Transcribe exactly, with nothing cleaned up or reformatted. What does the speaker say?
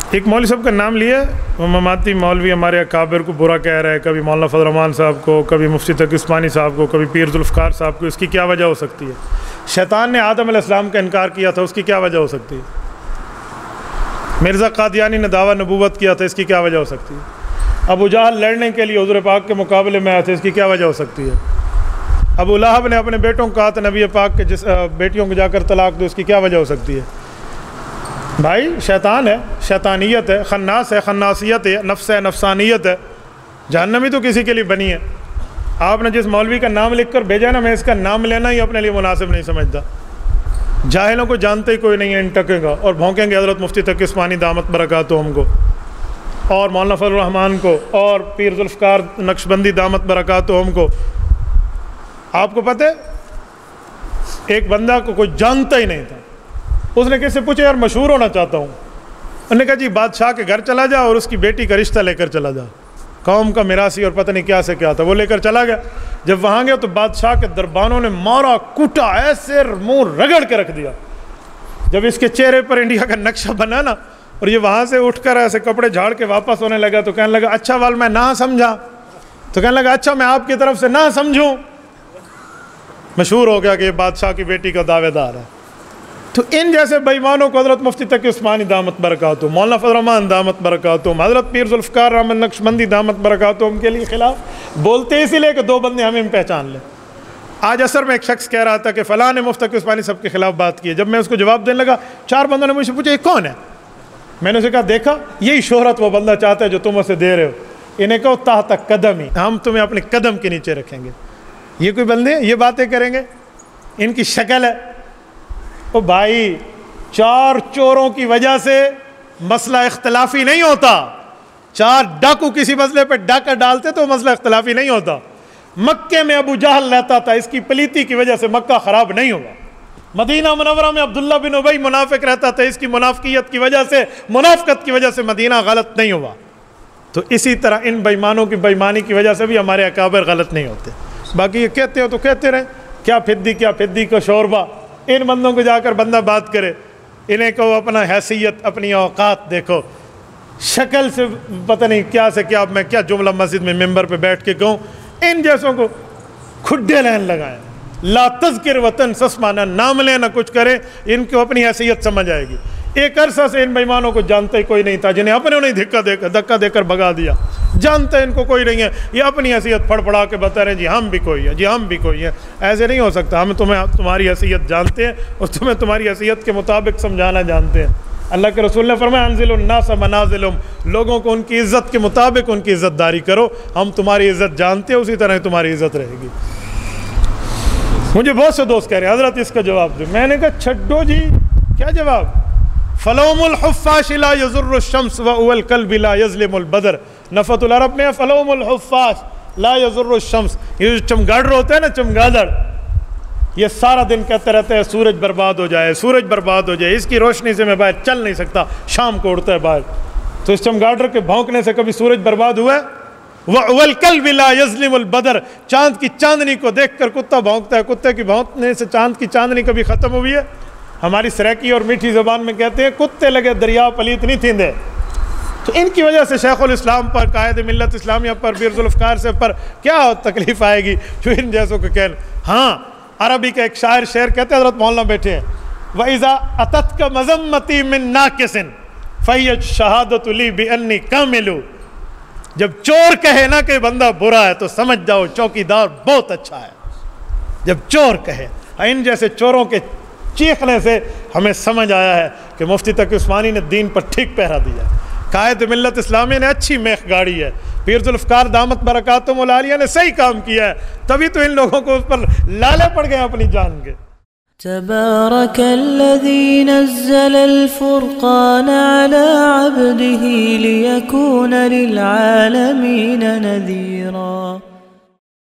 ایک مولوی صاحب کا نام لیا، وہ مماتی مولوی ہمارے اکابر کو برا کہہ رہا ہے، کبھی مولانا فضل الرحمان صاحب کو، کبھی مفتی تقی عثمانی صاحب کو، کبھی پیر ذوالفقار صاحب کو. اس کی کیا وجہ ہو سکتی ہے؟ شیطان نے آدم علیہ السلام کا انکار کیا تھا، اس کی کیا وجہ ہو سکتی ہے؟ مرزا قادیانی نے دعویٰ نبوت کیا تھا، اس کی کیا وجہ ہو سکتی ہے؟ ابو جہل لڑنے کے لیے حضور پاک کے مقابلے میں آئے تھے، اس کی کیا وجہ ہو سکتی ہے؟ ابو لہب نے اپنے بیٹوں کو کہا تھا نبی پاک کے جس بیٹیوں کو جا کر طلاق دو، اس کی کیا وجہ ہو سکتی ہے؟ بھائی شیطان ہے، شیطانیت ہے، خناس ہے، خناسیت ہے، نفس ہے، نفسانیت ہے. جہنمی تو کسی کے لیے بنی ہے. آپ نے جس مولوی کا نام لکھ کر بھیجا نا، میں اس کا نام لینا ہی اپنے لیے مناسب نہیں سمجھتا. جاہلوں کو جانتے ہی کوئی نہیں ہے، ان ٹکے گا اور بھونکیں گے حضرت مفتی تقی عثمانی دامت برکاتہم کو، اور مولانا فضل الرحمان کو، اور پیر ذوالفقار نقشبندی دامت برکاتہم کو. آپ کو پتہ ہے ایک بندہ کو کوئی جانتا ہی نہیں تھا، اس نے کس سے پوچھا یار مشہور ہونا چاہتا ہوں، انہوں نے کہا جی بادشاہ کے گھر چلا جا اور اس کی بیٹی کا رشتہ لے کر چلا جا، قوم کا میراثی اور پتہ نہیں کیا سے کیا تھا، وہ لے کر چلا گیا. جب وہاں گیا تو بادشاہ کے دربانوں نے مارا کوٹا، ایسے منہ رگڑ کے رکھ دیا. جب اس کے چہرے پر انڈیا کا نقشہ بنا نا، اور یہ وہاں سے اٹھ کر ایسے کپڑے جھاڑ کے واپس ہونے لگا، تو کہنے لگا اچھا وال میں نہ سمجھا، تو کہنے لگا اچھا میں آپ کی طرف سے نہ سمجھوں. مشہور ہو گیا کہ یہ بادشاہ کی بیٹی کا دعوے دار ہے. تو ان جیسے بے ایمانوں کو حضرت مفتی تقی عثمانی دامت برکاتہم، مولانا فضل الرحمان دامت برکاتہم، حضرت پیر ذوالفقار احمد نقشبندی دامت برکاتہم کے لیے خلاف بولتے اسی لیے کہ دو بندے ہمیں پہچان لیں. آج عصر میں ایک شخص کہہ رہا تھا کہ فلاں نے مفتی تقی عثمانی صاحب کے خلاف بات کی ہے. جب میں اس کو جواب دینے لگا، چار بندوں نے مجھ سے پوچھا یہ کون ہے؟ میں نے اسے کہا دیکھا یہی شہرت وہ بندہ چاہتا ہے جو تم اسے دے رہے ہو. انہیں کہو تحت قدم ہی، ہم تمہیں اپنے قدم کے نیچے رکھیں گے. یہ کوئی بندے یہ باتیں کریں گے؟ ان کی شکل ہے. او بھائی چار چوروں کی وجہ سے مسئلہ اختلافی نہیں ہوتا. چار ڈاکو کسی مسئلے پہ ڈاکہ ڈالتے تو مسئلہ اختلافی نہیں ہوتا. مکے میں ابو جہل رہتا تھا، اس کی پلیتی کی وجہ سے مکہ خراب نہیں ہوا. مدینہ منورہ میں عبداللہ بن ابی منافق رہتا تھا، اس کی منافقیت کی وجہ سے، منافقت کی وجہ سے مدینہ غلط نہیں ہوا. تو اسی طرح ان بے ایمانوں کی بے ایمانی کی وجہ سے بھی ہمارے اکابر غلط نہیں ہوتے. باقی یہ کہتے ہو تو کہتے رہیں، کیا پھدی کیا پھدی کا شوربہ. ان بندوں کو جا کر بندہ بات کرے، انہیں کہو اپنا حیثیت اپنی اوقات دیکھو. شکل سے پتہ نہیں کیا سے کیا، میں کیا جملہ مسجد میں ممبر پہ بیٹھ کے کہوں. ان جیسوں کو کھڈے لین لگائیں. لا تذکر وطن سسمانا، نام لے نہ کچھ کرے. ان کو اپنی حیثیت سمجھ آئے گی. ایک عرصہ سے ان بے ایمانوں کو جانتا ہی کوئی نہیں تھا، جنہیں اپنے نے دھکا دے کر دھکا دے کر بھگا دیا. جانتا ہے ان کو کوئی نہیں ہے، یہ اپنی حیثیت پھڑ پڑا کے بتا رہے ہیں جی ہم بھی کوئی ہیں، جی ہم بھی کوئی ہیں. ایسے نہیں ہو سکتا. ہم تمہیں تمہاری حیثیت جانتے ہیں اور تمہیں تمہاری حیثیت کے مطابق سمجھانا جانتے ہیں. اللہ کے رسول نے فرمایا انزل الناس منازلہم، لوگوں کو ان کی عزت کے مطابق ان کی عزت داری کرو. ہم تمہاری عزت جانتے ہیں، اسی طرح تمہاری عزت رہے گی. مجھے بہت سے دوست کہہ رہے ہیں حضرت اس کا جواب دیں. میں نے کہا چھڈو جی، کیا جواب؟ فلوم الحفاش لا یضر الشمس و الکلب لا یظلم البدر. نفت العرب میں فلوم الحفاش لا یضر الشمس. یہ جو چمگاڈر ہوتے ہیں نا، چمگادڑ، یہ سارا دن کہتے رہتے ہیں سورج برباد ہو جائے، سورج برباد ہو جائے، اس کی روشنی سے میں باہر چل نہیں سکتا. شام کو اڑتا ہے باہر. تو اس چمگاڈر کے بھونکنے سے کبھی سورج برباد ہوا ہے؟ وَالْكَلْبِ لَا يَظْلِمُ الْبَدْرَ، چاند کی چاندنی کو دیکھ کر کتا بھونکتا ہے، کتے کی بھونکنے سے چاند کی چاندنی کبھی ختم ہوئی ہے؟ ہماری سریکی اور میٹھی زبان میں کہتے ہیں کتے لگے دریا پلیت نہیں تھیندے. تو ان کی وجہ سے شیخ الاسلام پر، قائد ملت اسلامیہ پر، پیر ذوالفقار سے پر کیا تکلیف آئے گی جو ان جیسوں کو کہنے. ہاں عربی کا ایک شاعر شعر کہتے ہیں، حضرت مولانا بیٹھے ہیں، وَإِذَا أَتَتْكَ مَذَمَّتِي مِن نَاقِصٍ فَهِيَ الشَّهَادَةُ لِي بِأَنِّي كَامِلُ. جب چور کہے نا کہ بندہ برا ہے تو سمجھ جاؤ چوکیدار بہت اچھا ہے. جب چور کہے، ان جیسے چوروں کے چیخنے سے ہمیں سمجھ آیا ہے کہ مفتی تقی عثمانی نے دین پر ٹھیک پہرا دیا ہے. قائد ملت اسلامیہ نے اچھی میخ گاڑی ہے. پیر ذوالفقار دامت برکاتہم العالیہ نے صحیح کام کیا ہے، تبھی تو ان لوگوں کو اس پر لالے پڑ گئے اپنی جان کے. تبارك الذي نزل الفرقان على عبده ليكون للعالمين نذيرا.